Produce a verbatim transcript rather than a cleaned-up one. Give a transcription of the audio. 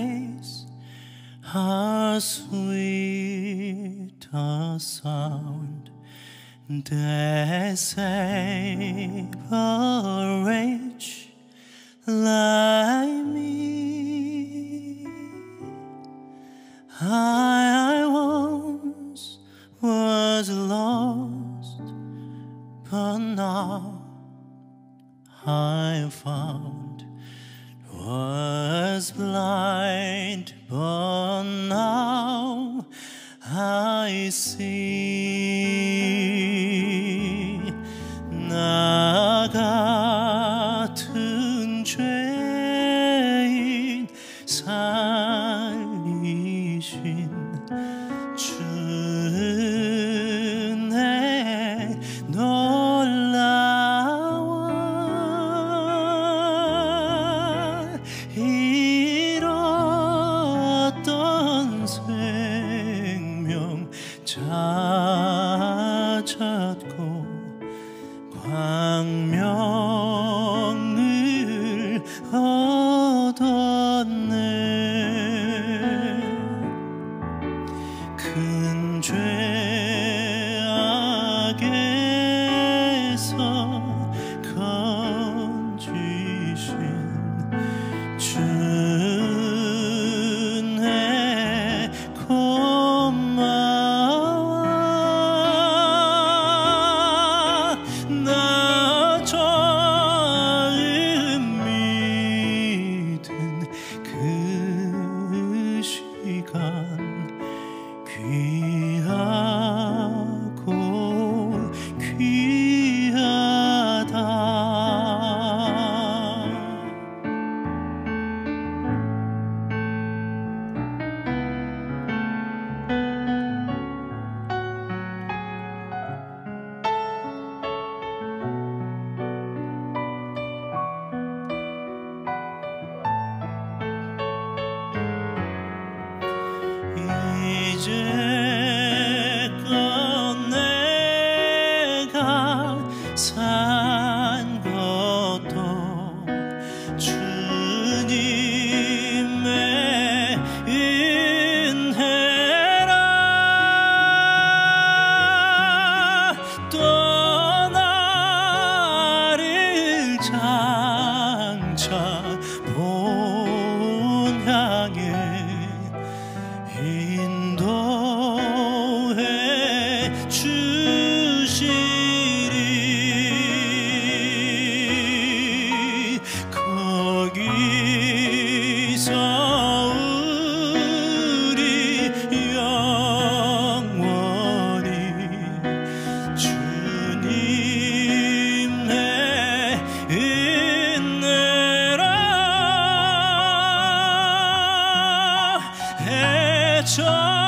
ways are sweet a sound that save a wretch like me. I once was lost, but now I found. Was blind, but now I see. 나 같은 죄인 살리신 주 은혜 놀라워. 잃었던 생명 찾았고 광명을 얻었네. 큰 죄악에서 건지신 주 은혜 고마워. 나 처음 믿은 그 시간 귀하고 귀하다. 이제껏 내가 산 것도 주님의 은혜라. 또 나를 장차 본 향해 인도해 주시리. 거기서 우리 영원히 주님의 은혜라. 해쳐